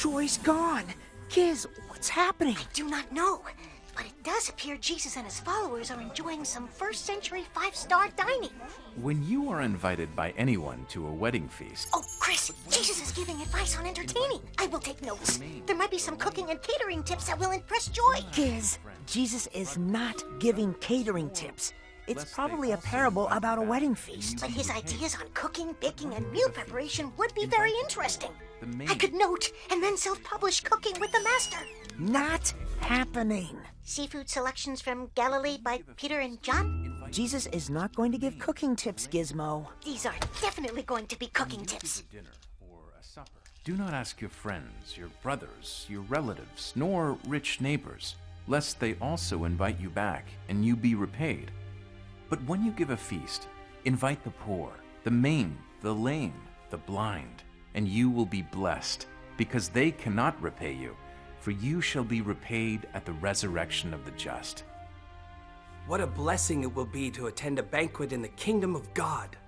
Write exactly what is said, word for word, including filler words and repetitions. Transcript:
Joy's gone. Giz, what's happening? I do not know, but it does appear Jesus and his followers are enjoying some first century five-star dining. When you are invited by anyone to a wedding feast... Oh, Chris, Jesus is giving advice on entertaining. I will take notes. There might be some cooking and catering tips that will impress Joy. Giz, Jesus is not giving catering tips. It's probably a parable about a wedding feast. But his ideas on cooking, baking, and meal preparation would be very interesting. I could note and then self-publish Cooking with the Master. Not happening. Seafood selections from Galilee by Peter and John? Jesus is not going to give cooking tips, Gizmo. These are definitely going to be cooking tips. Do not ask your friends, your brothers, your relatives, nor rich neighbors, lest they also invite you back and you be repaid. But when you give a feast, invite the poor, the maimed, the lame, the blind, and you will be blessed, because they cannot repay you, for you shall be repaid at the resurrection of the just. What a blessing it will be to attend a banquet in the kingdom of God.